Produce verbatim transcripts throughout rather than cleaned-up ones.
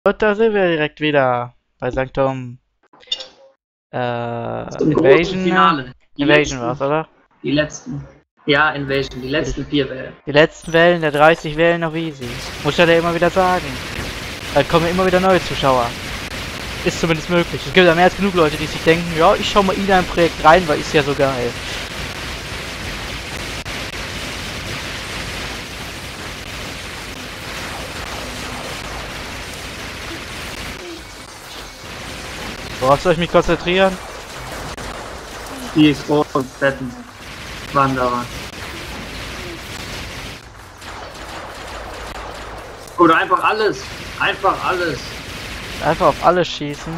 Und da sind wir direkt wieder bei Sanctum. Äh, Zum großen Invasion. Finale. Die Invasion letzten, war's, oder? Die letzten. Ja, Invasion, die letzten vier Wellen. Die letzten Wellen, der dreißig Wellen auf easy. Muss ich ja immer wieder sagen. Da kommen immer wieder neue Zuschauer. Ist zumindest möglich. Es gibt ja mehr als genug Leute, die sich denken, ja, ich schau mal in ein Projekt rein, weil ist ja so geil. Worauf soll ich mich konzentrieren? Die großen, fetten Wanderer. Oder einfach alles. Einfach alles. Einfach auf alles schießen.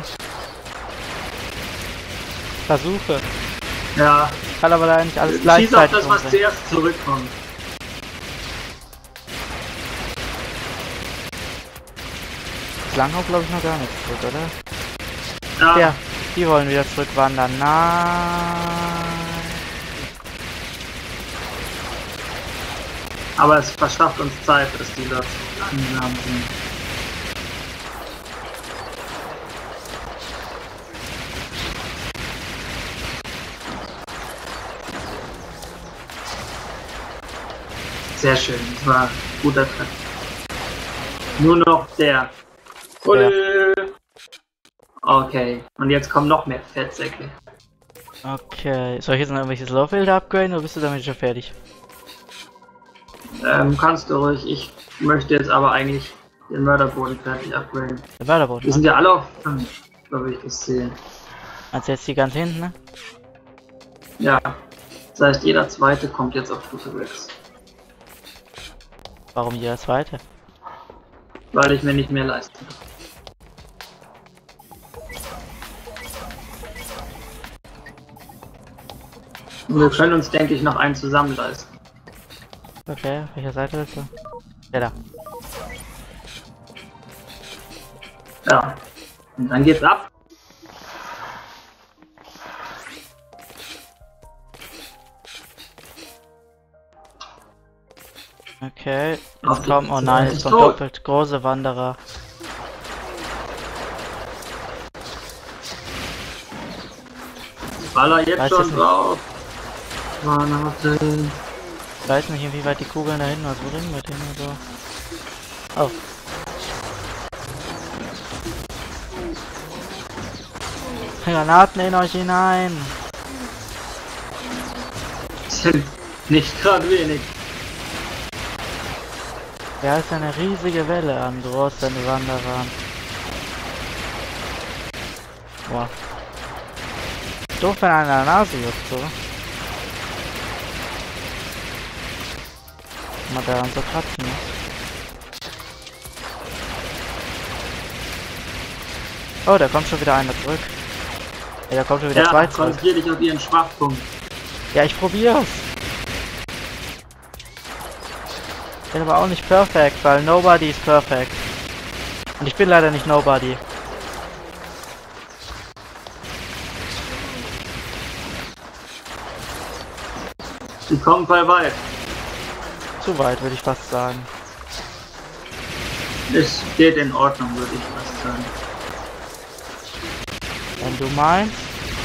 Versuche. Ja. Kann aber leider nicht alles Schieß gleichzeitig auf das, was umbringen. zuerst zurückkommt. Langhau glaube ich noch gar nichts zurück, oder? Ja. Ja, die wollen wieder zurückwandern. Nein. Aber es verschafft uns Zeit, dass die dort langsam sind. Sehr schön, das war ein guter Treffer. Nur noch der. Ole. Okay, und jetzt kommen noch mehr Fettsäcke. Okay, soll ich jetzt noch irgendwelches Laufbild upgraden oder bist du damit schon fertig? Ähm, kannst du ruhig. Ich möchte jetzt aber eigentlich den Mörderboden fertig upgraden. Der Mörderboden. Wir sind ja alle auf fünf, so wie ich das sehe. Also jetzt die ganz hinten, ne? Ja. Das heißt, jeder zweite kommt jetzt auf Stufe sechs. Warum jeder zweite? Weil ich mir nicht mehr leisten kann. Und wir können uns, denke ich, noch einen zusammen leisten. Okay, auf welcher Seite bist du? Ja, da. Ja. Und dann geht's ab. Okay, Auf jetzt die kommen, oh Plätze. nein, Ich jetzt kommt tot. doppelt große Wanderer. Baller jetzt Weiß schon es nicht. drauf. Granate. Ich weiß nicht, inwieweit die Kugeln da hinten was bringen mit denen so. Oh. Granaten in euch hinein! Sind nicht gerade wenig. Ja, ist eine riesige Welle an großen Wanderern. Boah. Doof, wenn einer an der Nase juckt, so. Man daran so kratzen muss. Oh, da kommt schon wieder einer zurück. Ja, da kommt schon wieder Ja, zwei zurück. konzentrier dich auf ihren Schwachpunkt. Ja, ich probier's. Bin aber auch nicht perfekt, weil nobody is perfect. Und ich bin leider nicht nobody. Sie kommen voll weit. Zu weit, würde ich fast sagen. Es geht in Ordnung, würde ich fast sagen. Wenn du meinst.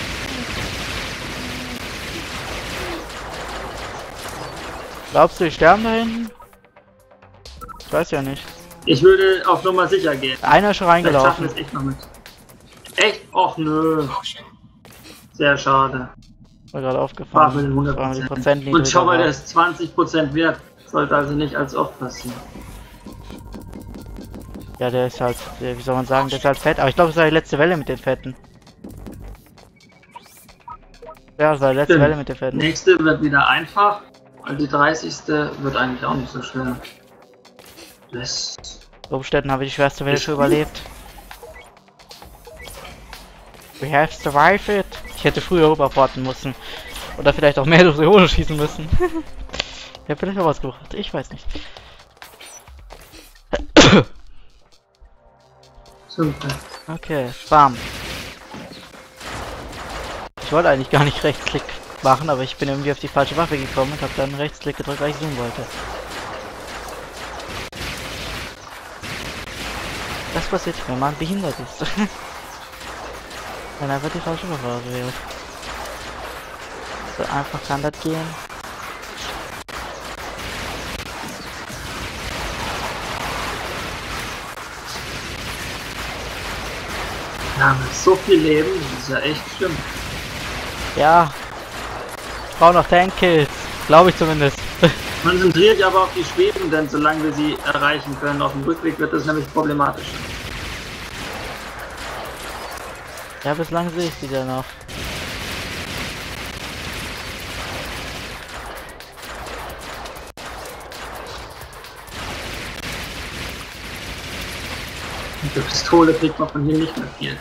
Glaubst du, ich sterbe da hinten? Ich weiß ja nicht. Ich würde auf Nummer sicher gehen. Einer ist schon Vielleicht schaffen reingelaufen. wir es echt noch mit. Echt? Och nö. Sehr schade. War gerade War aufgefallen. für den Das war die hundert Prozent. Prozentlinie Und schau mal, dabei. der ist zwanzig Prozent wert. Sollte also nicht als oft passieren. Ja, der ist halt, der, wie soll man sagen, der ist halt fett. Aber ich glaube, es war die letzte Welle mit den Fetten. Ja, es war die letzte Stimmt. Welle mit den Fetten. Nächste wird wieder einfach. Und die dreißigste wird eigentlich auch nicht so schwer. Das Umständen habe ich die schwerste Welle Ist schon gut. überlebt. We have survived it. Ich hätte früher rüberporten müssen. Oder vielleicht auch mehr durch die Hose schießen müssen. Ja, vielleicht auch was gebracht. Ich weiß nicht. super. Okay, bam. Ich wollte eigentlich gar nicht Rechtsklick machen, aber ich bin irgendwie auf die falsche Waffe gekommen und habe dann Rechtsklick gedrückt, weil ich zoomen wollte. Das was passiert, wenn man behindert ist. Wenn einfach die falsche Waffe wählt. So einfach kann das gehen. Ja, mit so viel Leben, das ist ja echt schlimm. Ja. Ich brauche noch Tank-Kills. Glaube ich zumindest. Konzentriert aber auf die Schwebenden, solange wir sie erreichen können. Auf dem Rückweg wird das nämlich problematisch. Ja, bislang sehe ich sie ja noch. Mit der Pistole kriegt man von hier nicht mehr viel.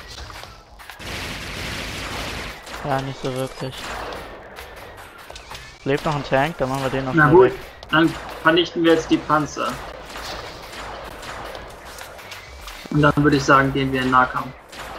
Ja, nicht so wirklich. Lebt noch ein Tank, dann machen wir den noch Na schnell gut, weg. dann vernichten wir jetzt die Panzer. Und dann würde ich sagen, gehen wir in Nahkampf.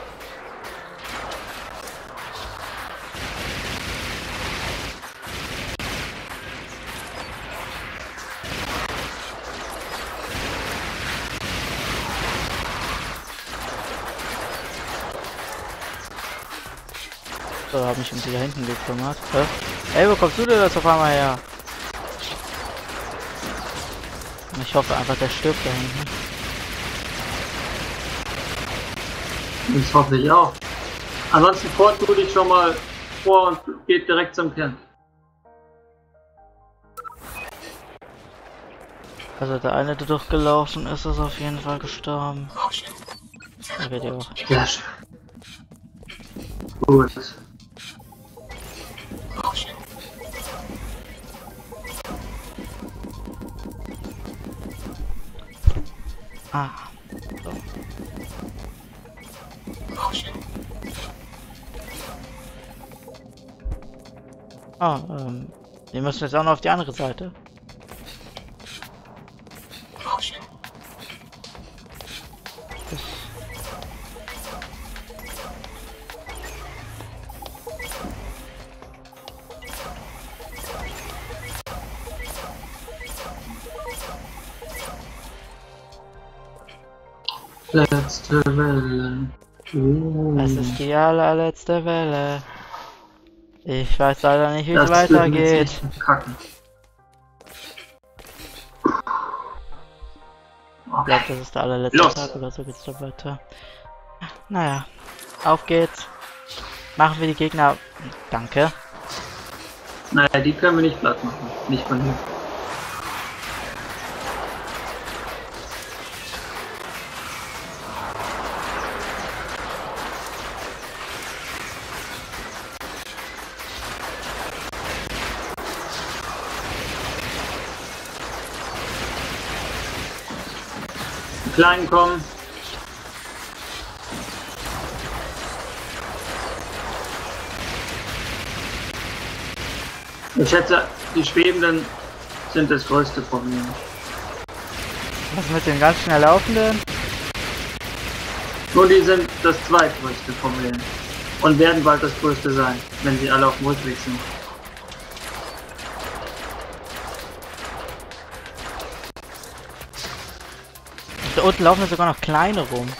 So, hab mich um die da hinten gekümmert. Hä? Ey, wo kommst du denn jetzt auf einmal her? Ich hoffe einfach, der stirbt da hinten. Das hoffe ich auch. Ansonsten fort du dich schon mal vor und geht direkt zum Kern. Also der eine, der durchgelaufen ist, ist auf jeden Fall gestorben. Der wird ja auch. Sehr schön. Gut. Ah. So. Ah, ähm. Wir müssen jetzt auch noch auf die andere Seite. Das Letzte Welle. Uh, Es ist die allerletzte Welle. Ich weiß leider nicht, wie es das wird jetzt weitergeht. echt kacken. Ich Okay. glaube, das ist der allerletzte Los. Tag oder so geht's da weiter. Naja, auf geht's. Machen wir die Gegner. Danke. Naja, die können wir nicht platt machen. Nicht von hier. Die Kleinen kommen. Ich schätze, die Schwebenden sind das größte Problem. Was mit den ganz schnell laufenden? Nur die sind das zweitgrößte Problem. Und werden bald das größte sein, wenn sie alle auf dem Rückweg sind. Da unten laufen ja sogar noch kleine rum.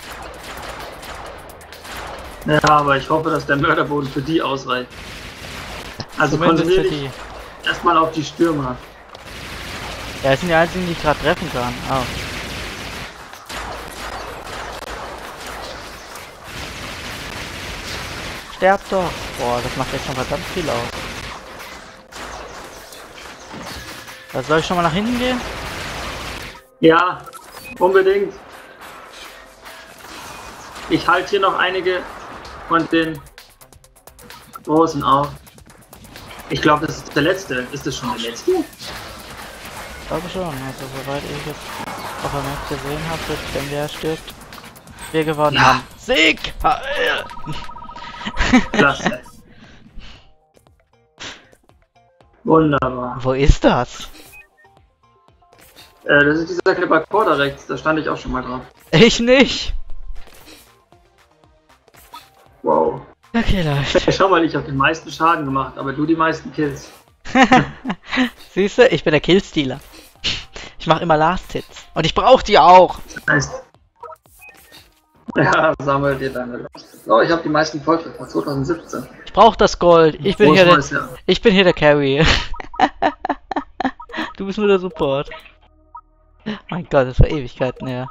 Ja, aber ich hoffe, dass der Mörderboden für die ausreicht. Also Zumindest konzentriere für dich die. erstmal auf die Stürmer. Ja, das sind die einzigen, die ich gerade treffen kann. Oh. Sterb doch! Boah, das macht jetzt schon verdammt viel aus. Also soll ich schon mal nach hinten gehen? Ja, unbedingt. Ich halte hier noch einige von den Großen auf. Ich glaube, das ist der letzte. Ist das schon der letzte? Ich glaube schon. Also soweit ich jetzt auf der Map gesehen habe, wird, wenn der stirbt, wir gewonnen Ja. haben. Sieg! Ha, äh. Klasse. Wunderbar. Wo ist das? Äh, das ist dieser kleine Parcours da rechts. Da stand ich auch schon mal drauf. Ich nicht! Wow. Okay, Leute. Schau mal, ich habe den meisten Schaden gemacht, aber du die meisten Kills. Siehst du, ich bin der Killstealer. Ich mache immer Last Hits. Und ich brauche die auch. Das heißt, Ja, sammel dir deine Lust. Oh, ich habe die meisten Volltreffer, zwanzig siebzehn. Ich brauch das Gold. Ich bin hier der, Ja. ich bin hier der Carry. Du bist nur der Support. Mein Gott, das war Ewigkeiten her.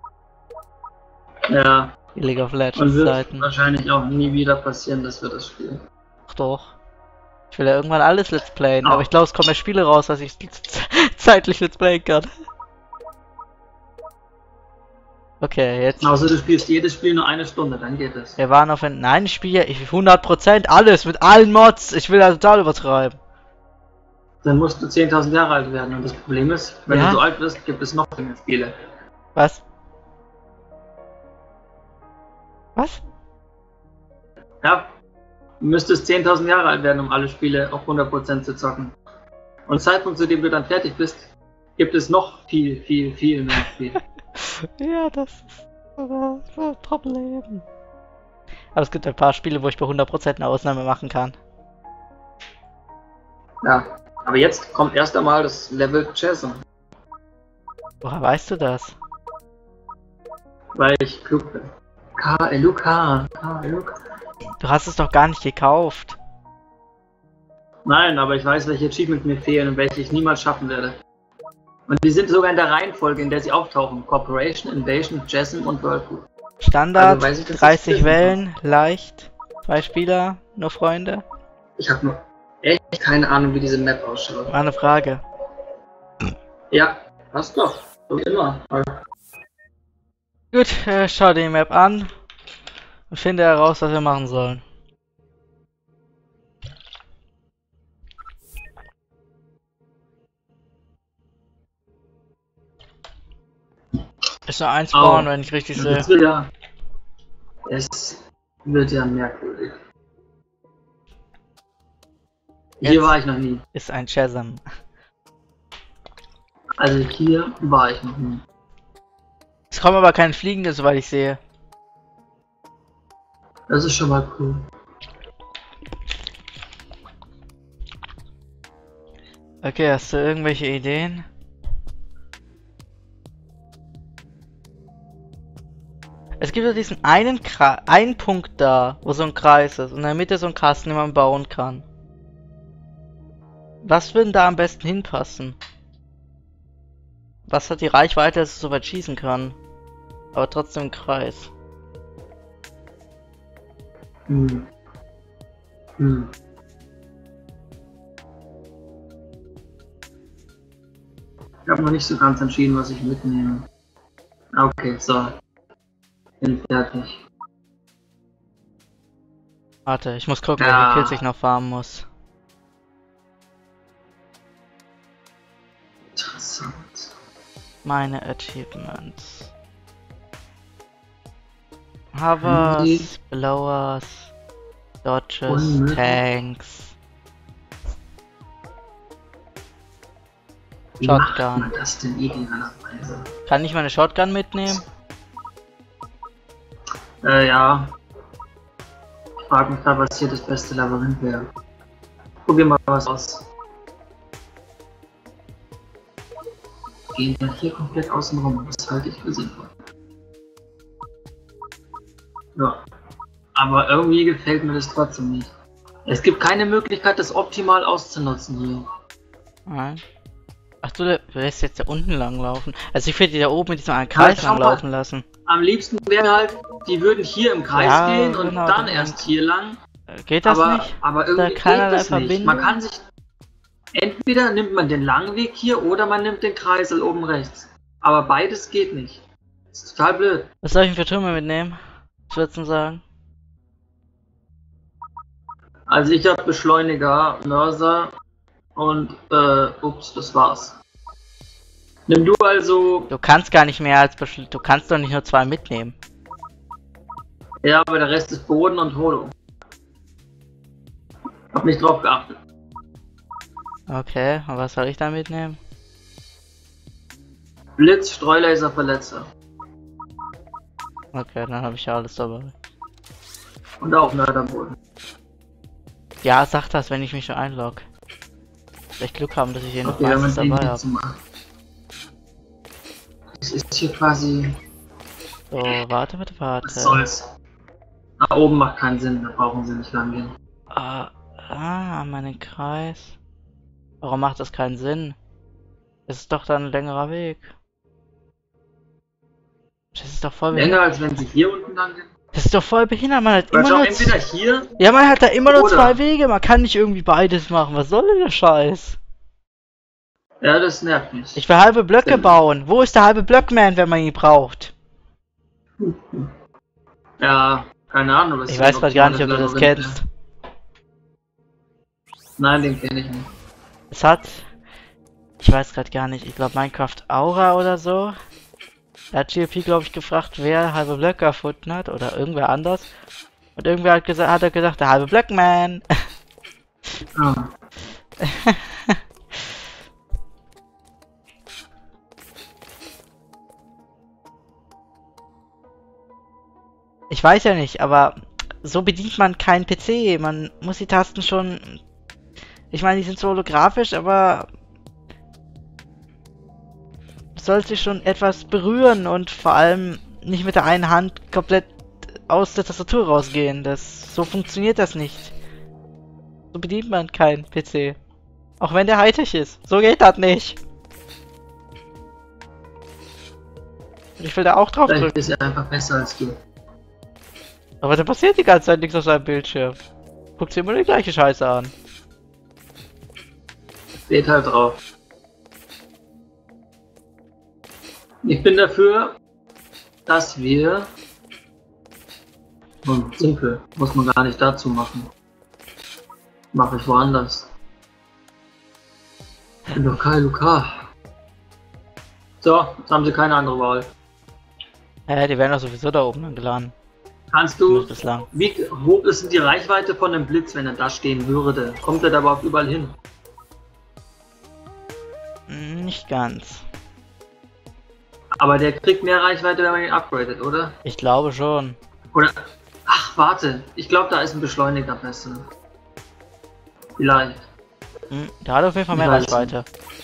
Ja. Die League of Und Legends wird Seiten. wahrscheinlich auch nie wieder passieren, dass wir das spielen. Ach doch. Ich will ja irgendwann alles Let's Playen, Oh. aber ich glaube, es kommen mehr Spiele raus, dass ich zeitlich Let's Playen kann. Okay, jetzt. Außer du spielst jedes Spiel nur eine Stunde, dann geht es. Wir waren auf ein. Nein, ich spiele ich hundert Prozent alles mit allen Mods. Ich will da total übertreiben. Dann musst du zehntausend Jahre alt werden. Und das Problem ist, wenn Ja? du so alt wirst, gibt es noch mehr Spiele. Was? Was? Ja, du müsstest zehntausend Jahre alt werden, um alle Spiele auf hundert Prozent zu zocken. Und Zeitpunkt, zu dem du dann fertig bist, gibt es noch viel, viel, viel mehr Spiele. Ja, das ist das ein Problem. Aber es gibt ein paar Spiele, wo ich bei hundert Prozent eine Ausnahme machen kann. Ja, aber jetzt kommt erst einmal das Level Chasm, Woher weißt du das? weil ich klug bin. K L U K, K L U K. Du hast es doch gar nicht gekauft. Nein, aber ich weiß, welche Achievements mir fehlen und welche ich niemals schaffen werde. Und die sind sogar in der Reihenfolge, in der sie auftauchen. Corporation, Invasion, Chasm und Whirlpool. Standard, Also weiß ich, dass dreißig ich Wellen, leicht, zwei Spieler, nur Freunde. Ich habe nur echt keine Ahnung, wie diese Map ausschaut. War eine Frage. Ja, passt doch. So immer. Gut, äh, schau dir die Map an und finde heraus, was wir machen sollen. Ist nur ein Spawn, Oh. wenn ich richtig Es sehe. wird ja, es wird ja merkwürdig. Hier Jetzt. war ich noch nie. Ist ein Chasm. Also hier war ich noch nie. Es kommen aber keine Fliegende, soweit ich sehe. Das ist schon mal cool. Okay, hast du irgendwelche Ideen? Es gibt ja diesen einen, Kra einen Punkt da, wo so ein Kreis ist und in der Mitte so ein Kasten, den man bauen kann. Was würde denn da am besten hinpassen? Was hat die Reichweite, dass es so weit schießen kann? Aber trotzdem ein Kreis. Hm. Hm. Ich habe noch nicht so ganz entschieden, was ich mitnehme. Okay, so. Bin fertig. Warte, ich muss gucken, Ja. welche Kills ich noch farmen muss. Interessant. Meine Achievements. Hovers, Die- Blowers, Dodges, Unmöglich. Tanks. Wie Shotgun. macht man das denn idealerweise? Kann ich meine Shotgun mitnehmen? Äh, ja. Ich frage mich gerade, was hier das beste Labyrinth wäre. Probier mal was aus. Gehen wir hier komplett außen rum. Das halte ich für sinnvoll. Ja. Aber irgendwie gefällt mir das trotzdem nicht. Es gibt keine Möglichkeit, das optimal auszunutzen hier. Nein. Ach du, du lässt jetzt da unten lang laufen. Also ich würde die da oben mit diesem einen Kreis schau lang mal. laufen lassen. Am liebsten wäre halt, die würden hier im Kreis Ja, gehen und genau, dann dann- erst hier lang. Äh, Geht das aber, nicht? aber irgendwie geht keinerlei das nicht. Verbindung? Man kann sich... Entweder nimmt man den langen Weg hier oder man nimmt den Kreisel oben rechts. Aber beides geht nicht. Das ist total blöd. Was soll ich denn für Türme mitnehmen? Was würdest du denn sagen? Also ich habe Beschleuniger, Mörser und äh, ups, das war's. Nimm du also... Du kannst gar nicht mehr als Beschl Du kannst doch nicht nur zwei mitnehmen. Ja, aber der Rest ist Boden und Holo. Hab nicht drauf geachtet. Okay, und was soll ich da mitnehmen? Blitz, Streulaser, Verletzer. Okay, dann habe ich ja alles dabei. Und auch Mörderboden. Ja, sag das, wenn ich mich schon einlogge. Vielleicht Glück haben, dass ich hier noch Okay, wenn man meistens den dabei hier habe. zu machen. Es ist hier quasi So, warte, bitte, warte. Was soll's? Nach oben macht keinen Sinn, da brauchen sie nicht lang gehen. Ah, ah, meinen Kreis. Warum macht das keinen Sinn? Es ist doch dann ein längerer Weg. Das ist doch voll Länger als wenn sie hier unten lang gehen. Das ist doch voll behindert, man hat Weil immer schau, nur entweder hier. Ja, man hat da immer nur oder. zwei Wege, man kann nicht irgendwie beides machen. Was soll denn der Scheiß? Ja, das nervt mich. Ich will halbe Blöcke Stimmt. bauen. Wo ist der halbe Blockman, wenn man ihn braucht? Ja, keine Ahnung. Was Ich ist weiß denn, grad gar nicht, ob du Labyrinth das kennst. wäre. Nein, den kenne ich nicht. Es hat... Ich weiß gerade gar nicht, ich glaube Minecraft Aura oder so. Da hat G L P, glaube ich, gefragt, wer halbe Blöcke erfunden hat oder irgendwer anders. Und irgendwer hat, gesa hat er gesagt, der halbe Blockman. Ah. Ich weiß ja nicht, aber so bedient man keinen P C. Man muss die Tasten schon... Ich meine, die sind so holographisch, aber... sollte schon etwas berühren und vor allem nicht mit der einen Hand komplett aus der Tastatur rausgehen. Das, so funktioniert das nicht. So bedient man keinen P C. Auch wenn der Hightech ist. So geht das nicht. Und ich will da auch drauf Vielleicht drücken. ist er einfach besser als du. Aber da passiert die ganze Zeit nichts auf seinem Bildschirm. Guckt sich immer die gleiche Scheiße an. Steht halt drauf. Ich bin dafür, dass wir... Hm, simpel, muss man gar nicht dazu machen. Mache ich woanders. Ich bin doch kein Luca. So, jetzt haben sie keine andere Wahl. Ja, die werden doch sowieso da oben geladen. Kannst du... Zumindest bislang. Wie hoch ist denn die Reichweite von einem Blitz, wenn er da stehen würde? Kommt er da überhaupt überall hin? Hm, Nicht ganz. Aber der kriegt mehr Reichweite, wenn man ihn upgradet, oder? Ich glaube schon. Oder... Ach, warte. Ich glaube, da ist ein Beschleuniger besser. Vielleicht. Hm, der hat auf jeden Fall mehr Ich weiß Reichweite.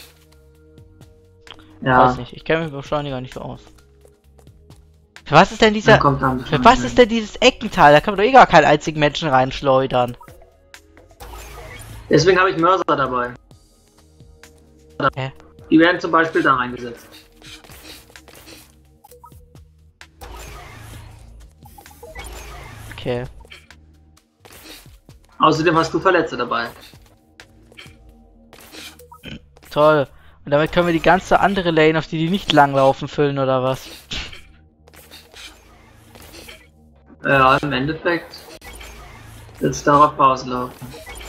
Ja. Weiß nicht, ich kenne mich mit Beschleuniger nicht so aus. Für was ist denn Dann dieser... kommt da ein Für Beschleuniger. was ist denn dieses Eckenteil? Da kann man doch eh gar keinen einzigen Menschen reinschleudern. Deswegen habe ich Mörser dabei. Hä? Die werden zum Beispiel da eingesetzt. Okay. Außerdem hast du Verletzte dabei. Toll. Und damit können wir die ganze andere Lane, auf die die nicht langlaufen, füllen, oder was? Ja, im Endeffekt wird es darauf rauslaufen.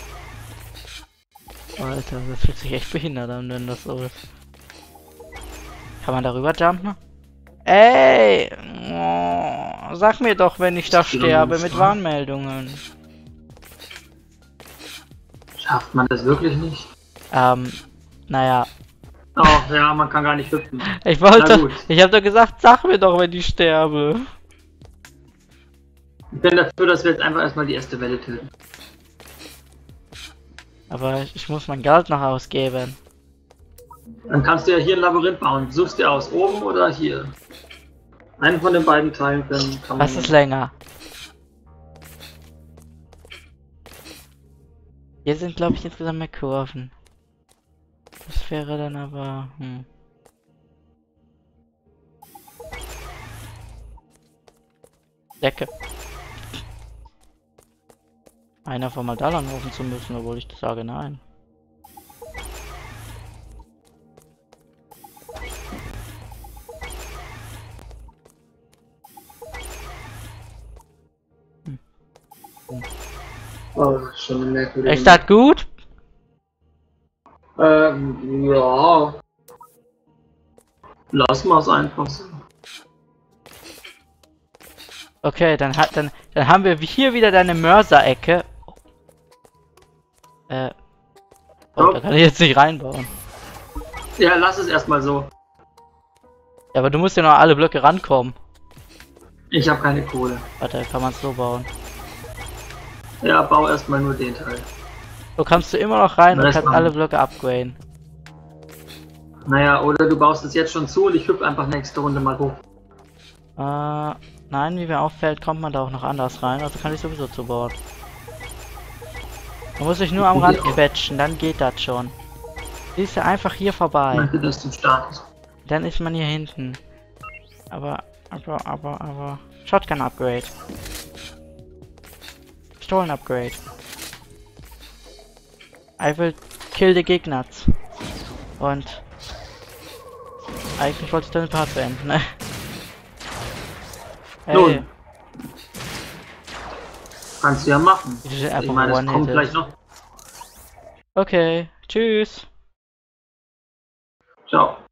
Alter, das fühlt sich echt behindert an, wenn das so ist. Kann man darüber jumpen? Ey! Oh, sag mir doch, wenn ich da sterbe mit Warnmeldungen. Schafft man das wirklich nicht? Ähm, naja. Oh, ja, man kann gar nicht hüpfen. Ich Na wollte, gut. ich habe doch gesagt, sag mir doch, wenn ich sterbe. Ich bin dafür, dass wir jetzt einfach erstmal die erste Welle töten. Aber ich muss mein Geld noch ausgeben. Dann kannst du ja hier ein Labyrinth bauen. Suchst dir aus, oben oder hier. Einen von den beiden Teilen können, kann man... Was ist länger? Hier sind, glaube ich, insgesamt mehr Kurven. Das wäre dann aber... Hm. Decke. Einer von mal da lang laufen zu müssen, obwohl ich sage nein. Hm. Hm. Oh, schon eine merkwürdige... Ist das gut? Ähm, ja. Lass mal es einfach so. Okay, dann hat dann dann haben wir hier wieder deine Mörser-Ecke. Äh. Oh, da kann ich jetzt nicht reinbauen. Ja, lass es erstmal so. Ja, aber du musst ja noch alle Blöcke rankommen. Ich habe keine Kohle. Warte, kann man es so bauen. Ja, bau erstmal nur den Teil. So kannst du immer noch rein und Rest kannst machen. alle Blöcke upgraden. Naja, oder du baust es jetzt schon zu und ich hüpfe einfach nächste Runde mal hoch. Äh, nein, wie mir auffällt, kommt man da auch noch anders rein, also kann ich sowieso zu Bord. Man muss sich nur am Rand quetschen, dann geht das schon. Siehst du, einfach hier vorbei. Danke, dass du startest. Dann ist man hier hinten. Aber, aber, aber, aber... Shotgun Upgrade. Pistolen Upgrade. I will kill the Gegners. Und... Eigentlich wollte ich dann den Part beenden, ne? Ey, Nun. Kannst du ja machen. die sind Ich einfach meine, es kommt one-hitted. gleich noch. Okay, tschüss. Ciao.